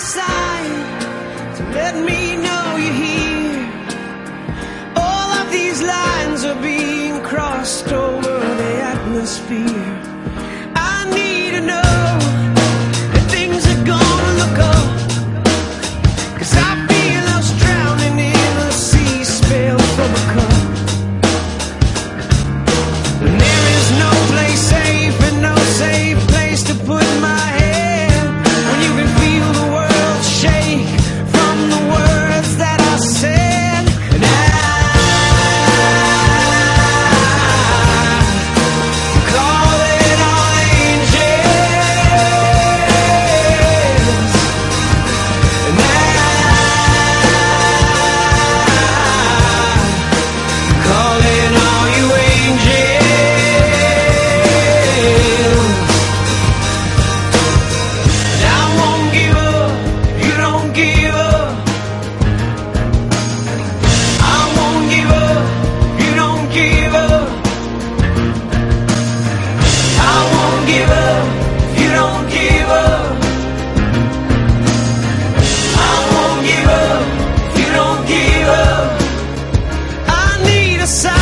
a sign to let me know you're here. All of these lines are being crossed over the atmosphere. I need to know that things are gonna look up, 'cause I feel us drowning in a sea spilled from a cup. And there is no place safe and no safe place to put my head when you can feel the world shake from the words that I said. And I call it all angels. And I call it all you angels. And I won't give up, you don't give up. I won't give up, you don't give up. I won't give up, you don't give up. I won't give up, you don't give up. I need a sign